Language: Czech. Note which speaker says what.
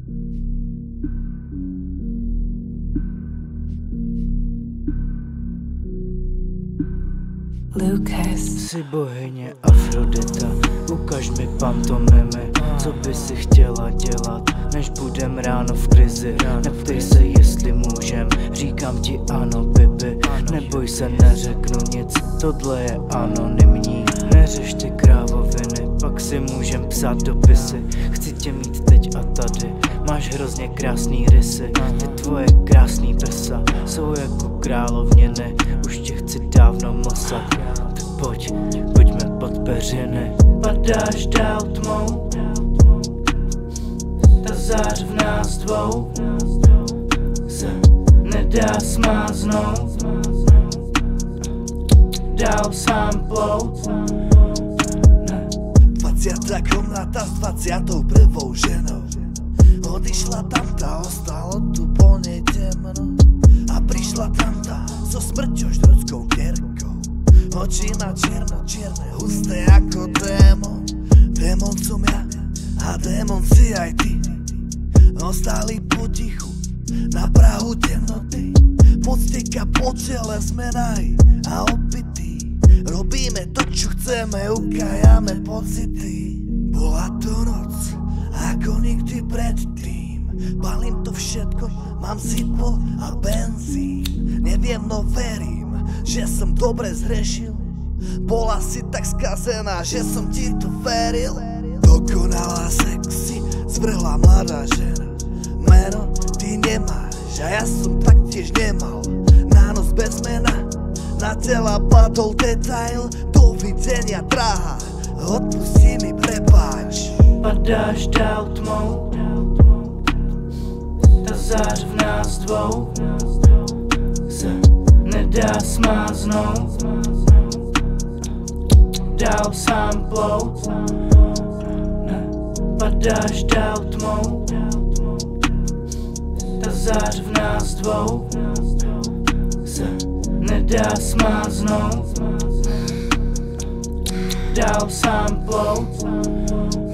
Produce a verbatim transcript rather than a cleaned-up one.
Speaker 1: Lucas.
Speaker 2: Jsi bohyně Afrodita, ukaž mi pantomimy, co by si chtěla dělat, než budem ráno v krizi. Neptej se, jestli můžem, říkám ti ano, baby. Neboj se, neřeknu nic, tohle je anonymní. Neřeš ty krávoviny, pak si můžem psát dopisy. Chci tě mít teď a tady, máš hrozně krásný rysy. Ty tvoje krásný prsa jsou jako královniny, už tě chci dávno mosat. Tak pojď, pojďme pod peřiny. Padáš dál tmou, ta zář v nás dvou se nedá smáznout, dál sám plout.
Speaker 3: dvacátá komnata s dvacátou prvou ženou. Odišla tamta, ostalo tu po nej temno. A prišla tamta so smrťou ždruckou kerkou. Oči na čierno, čierne, husté ako démon. Démon som ja a démon si aj ty. Ostali potichu na prahu temnoty. Podsteka po čele sme nahy a opití. Robíme to, čo chceme, ukájame pocity. Bola to noc ako nikdy predtým. Balím to všetko, mám zippo a benzín. Neviem, no verím, že som dobre zhrešil. Bola si tak skazená, že som ti to veril. Dokonalá sexy, zvrhlá mladá žena. Meno ty nemáš a ja som taktiež nemal. Na noc bez mena, na tela padol detail. Dovidenia drahá, odpustí mi, prepáč.
Speaker 2: Padáš dál tmou, ta zář v nás dvou se nedá smáznout, dál sám plout. Ne, padáš dál tmou, ta zář v nás dvou se nedá smáznout, dál sám plout.